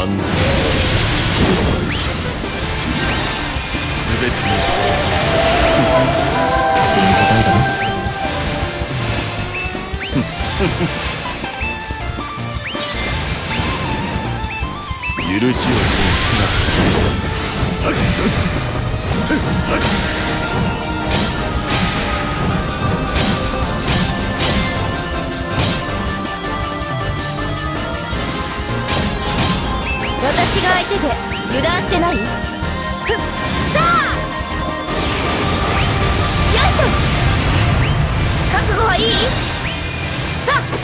全てに信じたいだろ。 許しを通すな。 私が相手で油断してない？ふっ、さあ！よいしょ！覚悟はいい？さあ！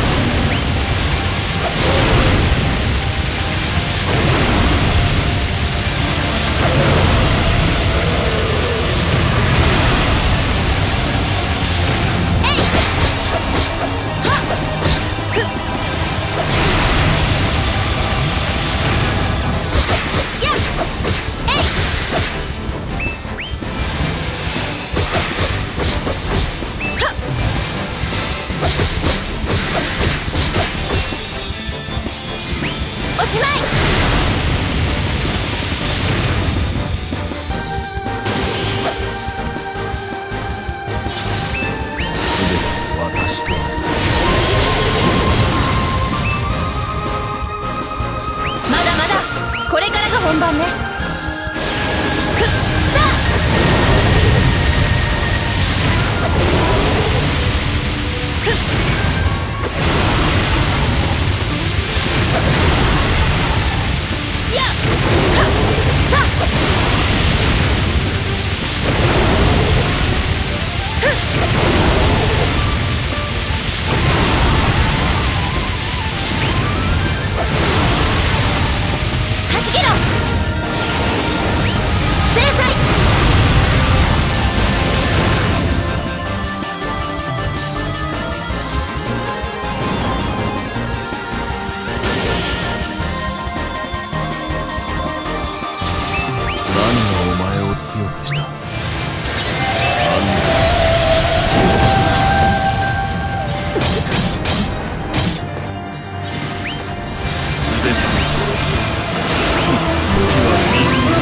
おしまい！ 全て私とある。 まだまだこれからが本番ね。ふっ、さあ！ふっ、やっ、はっ、さあ！ふっ、はじけろ！制裁！ 何がお前を強くした？全てに時は水に。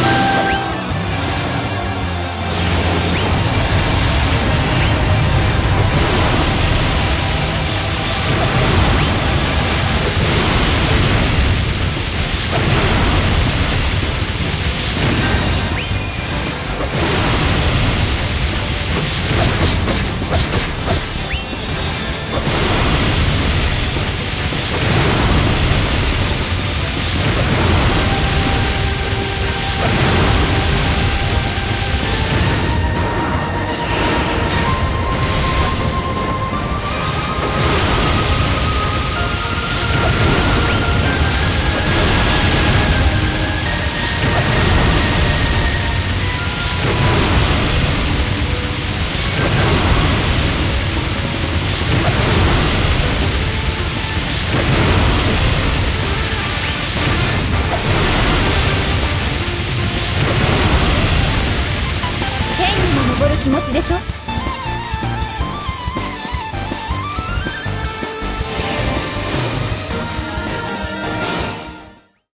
天にも昇る気持ちでしょ。